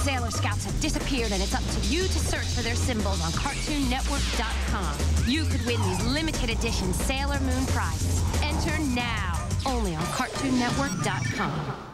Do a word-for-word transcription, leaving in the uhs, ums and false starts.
Sailor Scouts have disappeared, and it's up to you to search for their symbols on Cartoon Network dot com. You could win these limited edition Sailor Moon prizes. Enter now, only on Cartoon Network dot com.